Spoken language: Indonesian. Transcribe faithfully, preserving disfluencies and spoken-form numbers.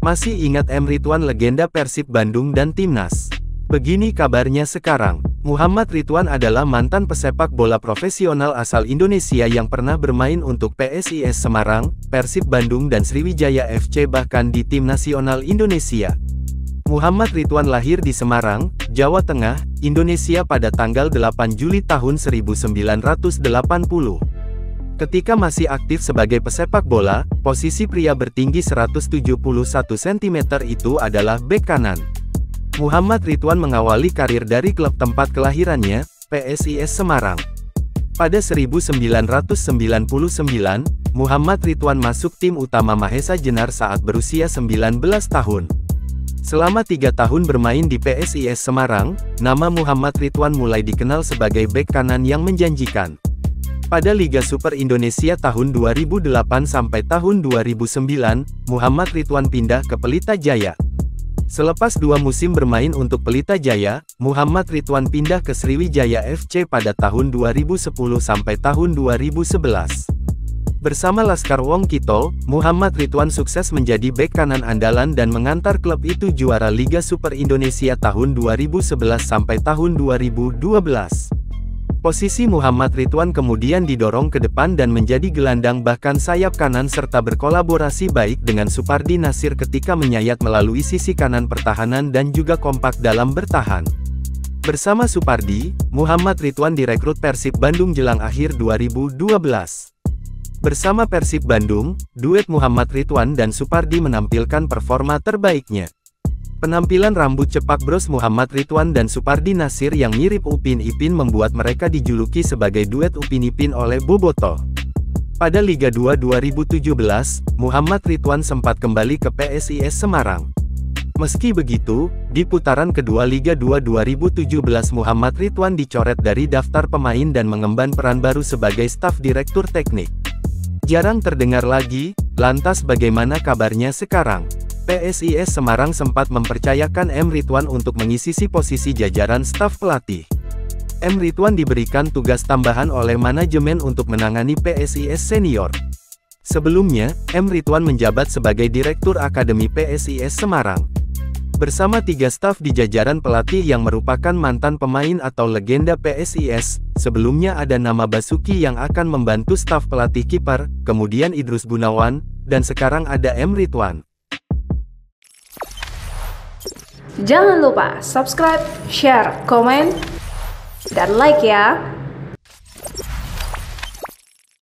Masih ingat M. Ridwan, legenda Persib Bandung dan Timnas? Begini kabarnya sekarang. Muhammad Ridwan adalah mantan pesepak bola profesional asal Indonesia yang pernah bermain untuk P S I S Semarang, Persib Bandung dan Sriwijaya F C, bahkan di tim nasional Indonesia. Muhammad Ridwan lahir di Semarang, Jawa Tengah, Indonesia pada tanggal delapan Juli tahun seribu sembilan ratus delapan puluh. Ketika masih aktif sebagai pesepak bola, posisi pria bertinggi seratus tujuh puluh satu sentimeter itu adalah bek kanan. Muhammad Ridwan mengawali karir dari klub tempat kelahirannya, P S I S Semarang. Pada seribu sembilan ratus sembilan puluh sembilan, Muhammad Ridwan masuk tim utama Mahesa Jenar saat berusia sembilan belas tahun. Selama tiga tahun bermain di P S I S Semarang, nama Muhammad Ridwan mulai dikenal sebagai bek kanan yang menjanjikan. Pada Liga Super Indonesia tahun dua ribu delapan sampai tahun dua ribu sembilan, Muhammad Ridwan pindah ke Pelita Jaya. Selepas dua musim bermain untuk Pelita Jaya, Muhammad Ridwan pindah ke Sriwijaya F C pada tahun dua ribu sepuluh sampai tahun dua ribu sebelas. Bersama Laskar Wong Kito, Muhammad Ridwan sukses menjadi bek kanan andalan dan mengantar klub itu juara Liga Super Indonesia tahun dua ribu sebelas sampai tahun dua ribu dua belas. Posisi Muhammad Ridwan kemudian didorong ke depan dan menjadi gelandang bahkan sayap kanan serta berkolaborasi baik dengan Supardi Nasir ketika menyayat melalui sisi kanan pertahanan dan juga kompak dalam bertahan. Bersama Supardi, Muhammad Ridwan direkrut Persib Bandung jelang akhir dua ribu dua belas. Bersama Persib Bandung, duet Muhammad Ridwan dan Supardi menampilkan performa terbaiknya. Penampilan rambut cepak bros Muhammad Ridwan dan Supardi Nasir yang mirip Upin Ipin membuat mereka dijuluki sebagai duet Upin Ipin oleh Bobotoh. Pada Liga dua dua ribu tujuh belas, Muhammad Ridwan sempat kembali ke P S I S Semarang. Meski begitu, di putaran kedua Liga dua dua ribu tujuh belas Muhammad Ridwan dicoret dari daftar pemain dan mengemban peran baru sebagai staf direktur teknik. Jarang terdengar lagi, lantas bagaimana kabarnya sekarang? P S I S Semarang sempat mempercayakan M. Ridwan untuk mengisi posisi jajaran staf pelatih. M. Ridwan diberikan tugas tambahan oleh manajemen untuk menangani P S I S senior. Sebelumnya, M. Ridwan menjabat sebagai Direktur Akademi P S I S Semarang. Bersama tiga staf di jajaran pelatih yang merupakan mantan pemain atau legenda P S I S, sebelumnya ada nama Basuki yang akan membantu staf pelatih kiper, kemudian Idrus Gunawan, dan sekarang ada M. Ridwan. Jangan lupa subscribe, share, komen, dan like ya!